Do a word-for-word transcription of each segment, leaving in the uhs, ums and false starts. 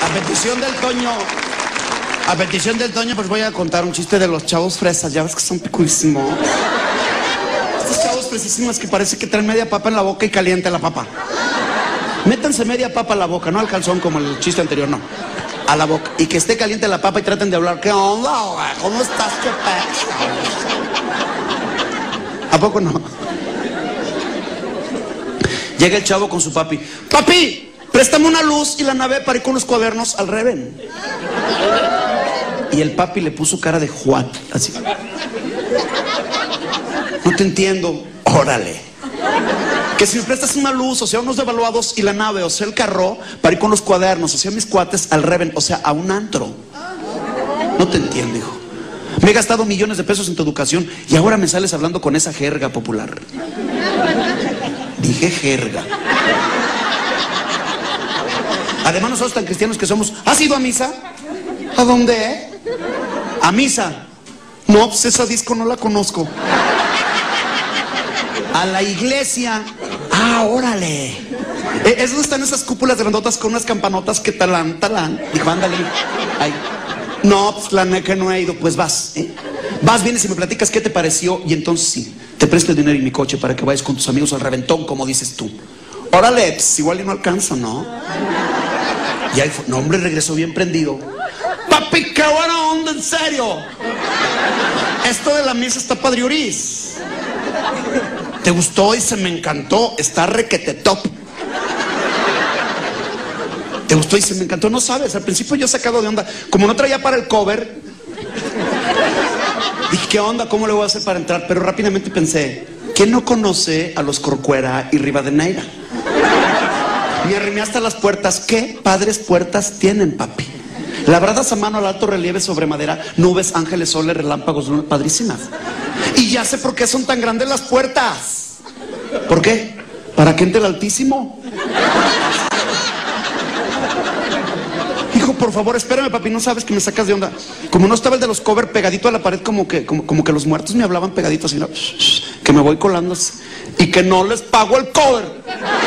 A petición del Toño, a petición del Toño, pues voy a contar un chiste de los chavos fresas. Ya ves que son picuísimos. Estos chavos fresísimos que parece que traen media papa en la boca y caliente la papa. Métanse media papa a la boca, no al calzón como el chiste anterior, no. A la boca. Y que esté caliente la papa y traten de hablar. ¿Qué onda, güey? ¿Cómo estás? ¿Qué pasa? ¿A poco no? Llega el chavo con su papi. ¡Papi! Préstame una luz y la nave para ir con los cuadernos al Reven. Y el papi le puso cara de what, así. No te entiendo. Órale. Que si me prestas una luz, o sea, unos devaluados y la nave, o sea, el carro, para ir con los cuadernos, o sea, mis cuates al Reven, o sea, a un antro. No te entiendo, hijo. Me he gastado millones de pesos en tu educación y ahora me sales hablando con esa jerga popular. Dije jerga. Además nosotros tan cristianos que somos, ¿has ido a misa? ¿A dónde? A misa. No, pues esa disco no la conozco. A la iglesia. Ah, órale. Es donde están esas cúpulas grandotas con unas campanotas que talán, talán. Dijo, ándale. Ay. No, pues la neta que no he ido. Pues vas, ¿eh? Vas, vienes y me platicas qué te pareció. Y entonces sí, te presto el dinero y mi coche para que vayas con tus amigos al reventón, como dices tú. Órale, pues igual y no alcanzo, ¿no? Y ahí fue, no, hombre, regresó bien prendido. Papi, qué buena onda, en serio. Esto de la misa está padriuris. ¿Te gustó? Y se me encantó. Está requete top. ¿Te gustó? Y se me encantó. No sabes, al principio yo he sacado de onda. Como no traía para el cover, dije, ¿qué onda? ¿Cómo le voy a hacer para entrar? Pero rápidamente pensé, ¿quién no conoce a los Corcuera y Rivadeneira? Me arrimé hasta las puertas. ¿Qué padres puertas tienen, papi? Labradas a mano al alto relieve sobre madera, nubes, ángeles, soles, relámpagos, padrísimas. Y ya sé por qué son tan grandes las puertas. ¿Por qué? ¿Para que entre el Altísimo? Hijo, por favor, espérame, papi, no sabes que me sacas de onda. Como no estaba el de los cover pegadito a la pared, como que, como, como que los muertos me hablaban pegaditos, así, ¿no? Que me voy colando así, y que no les pago el cover.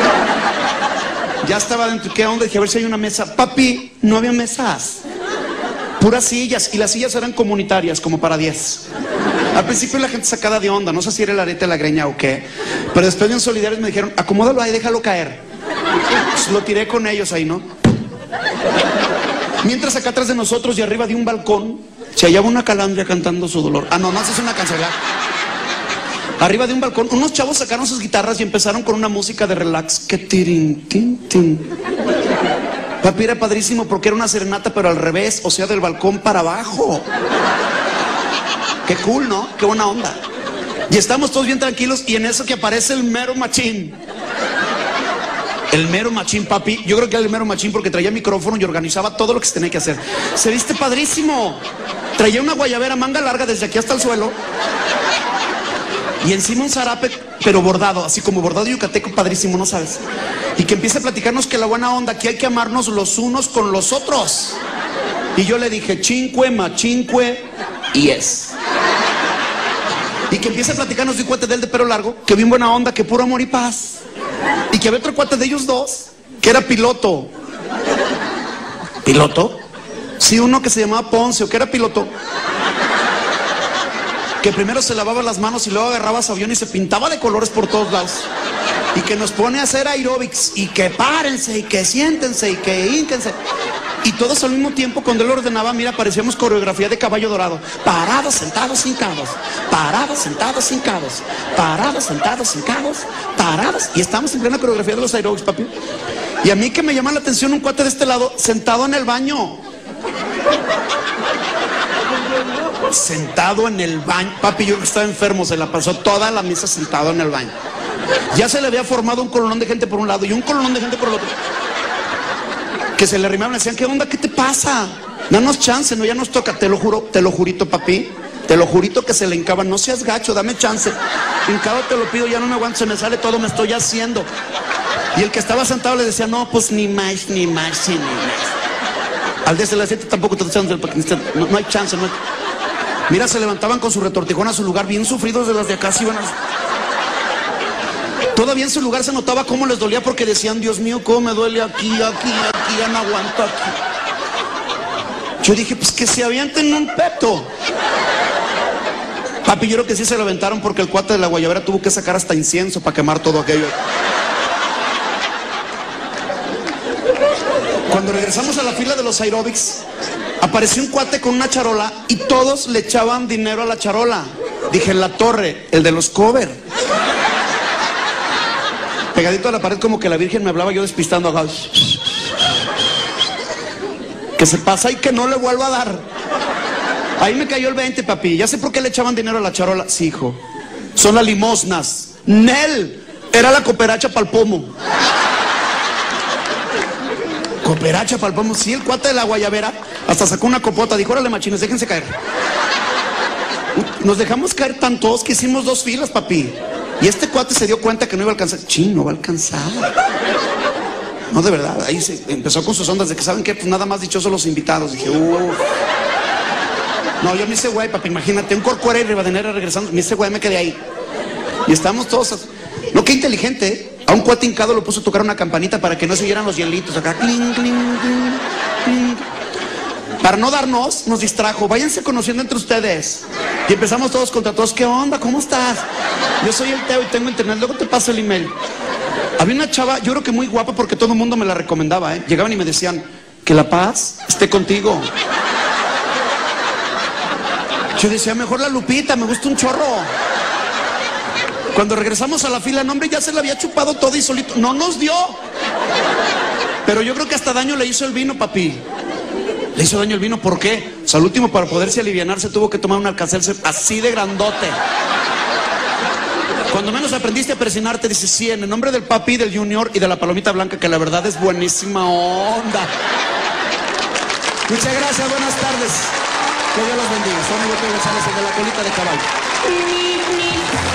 Ya estaba dentro, ¿qué onda? Dije, a ver si hay una mesa. Papi, no había mesas. Puras sillas, y las sillas eran comunitarias, como para diez. Al principio la gente sacada de onda, no sé si era el arete de la greña o qué. Pero después bien solidarios me dijeron, acomódalo ahí, déjalo caer. Pues lo tiré con ellos ahí, ¿no? Mientras acá atrás de nosotros y arriba de un balcón se hallaba una calandria cantando su dolor. Ah, no, no, esa es una canción. Arriba de un balcón, unos chavos sacaron sus guitarras y empezaron con una música de relax. Que tirin, tin, tin. Papi, era padrísimo porque era una serenata, pero al revés, o sea, del balcón para abajo. Qué cool, ¿no? Qué buena onda. Y estamos todos bien tranquilos y en eso que aparece el mero machín. El mero machín, papi. Yo creo que era el mero machín porque traía micrófono y organizaba todo lo que se tenía que hacer. Se viste padrísimo. Traía una guayabera manga larga desde aquí hasta el suelo. Y encima un zarape, pero bordado, así como bordado yucateco, padrísimo, ¿no sabes? Y que empiece a platicarnos que la buena onda, que hay que amarnos los unos con los otros. Y yo le dije, cinque, machinque, y es. Y que empiece a platicarnos de un cuate de él de pelo largo, que bien buena onda, que puro amor y paz. Y que había otro cuate de ellos dos, que era piloto. ¿Piloto? Sí, uno que se llamaba Ponce, o que era piloto. Que primero se lavaba las manos y luego agarraba su avión y se pintaba de colores por todos lados. Y que nos pone a hacer aeróbics. Y que párense, y que siéntense, y que hínquense. Y todos al mismo tiempo, cuando él ordenaba, mira, parecíamos coreografía de Caballo Dorado. Parados, sentados, hincados. Parados, sentados, hincados. Parados, sentados, hincados. Parados. Y estamos en plena coreografía de los aeróbics, papi. Y a mí que me llama la atención un cuate de este lado, sentado en el baño. Sentado en el baño. Papi, yo que estaba enfermo, se la pasó toda la misa sentado en el baño. Ya se le había formado un colonón de gente por un lado y un colonón de gente por el otro. Que se le arrimaban y decían, ¿qué onda? ¿Qué te pasa? Danos chance, no, ya nos toca. Te lo juro, te lo jurito, papi. Te lo jurito que se le hincaban. No seas gacho, dame chance. Hincado te lo pido, ya no me aguanto, se me sale todo, me estoy haciendo. Y el que estaba sentado le decía, no, pues ni más, ni más, ni más. Al día se le decía, tampoco te echando no, no hay chance, no hay... Mira, se levantaban con su retortijón a su lugar, bien sufridos de las de acá, se iban a... Todavía en su lugar se notaba cómo les dolía porque decían, Dios mío, cómo me duele aquí, aquí, aquí, ya no aguanto aquí. Yo dije, pues que se avienten un peto. Papi, yo creo que sí se lo aventaron porque el cuate de la guayabera tuvo que sacar hasta incienso para quemar todo aquello. Cuando regresamos a la fila de los aeróbics, apareció un cuate con una charola y todos le echaban dinero a la charola. Dije, en la torre, el de los cover. Pegadito a la pared como que la Virgen me hablaba, yo despistando acá. Que se pasa y que no le vuelva a dar. Ahí me cayó el veinte, papi. Ya sé por qué le echaban dinero a la charola. Sí, hijo. Son las limosnas. Nel. Era la cooperacha pa'l pomo. Cooperacha pa'l pomo. Sí, el cuate de la guayabera hasta sacó una copota. Dijo, órale, machines, déjense caer. Nos dejamos caer tantos que hicimos dos filas, papi. Y este cuate se dio cuenta que no iba a alcanzar. Chin, no va a alcanzar. No, de verdad. Ahí se empezó con sus ondas de que, ¿saben qué? Pues nada más dichosos los invitados. Dije, uff. No, yo me hice güey, papi, imagínate, un Corcuera y Rivadeneira regresando, me hice güey, me quedé ahí. Y estábamos todos, no, qué inteligente, ¿eh? A un cuate hincado lo puso a tocar una campanita para que no se oyeran los hielitos, acá, cling, cling, cling, cling. Para no darnos, nos distrajo, váyanse conociendo entre ustedes. Y empezamos todos contra todos, ¿qué onda? ¿Cómo estás? Yo soy el Teo y tengo internet, luego te paso el email. Había una chava, yo creo que muy guapa porque todo el mundo me la recomendaba, ¿eh? Llegaban y me decían, que la paz esté contigo. Yo decía, mejor la Lupita, me gusta un chorro. Cuando regresamos a la fila, no, hombre, ya se la había chupado todo y solito. No nos dio. Pero yo creo que hasta daño le hizo el vino, papi. Le hizo daño el vino, ¿por qué? O sea, al último, para poderse alivianarse, tuvo que tomar un Alka-Seltzer así de grandote. Cuando menos aprendiste a presionarte, dices, sí, en el nombre del papi, del Junior y de la palomita blanca, que la verdad es buenísima onda. Muchas gracias, buenas tardes. Que Dios los bendiga. Soy Miguel González, el de la colita de caballo.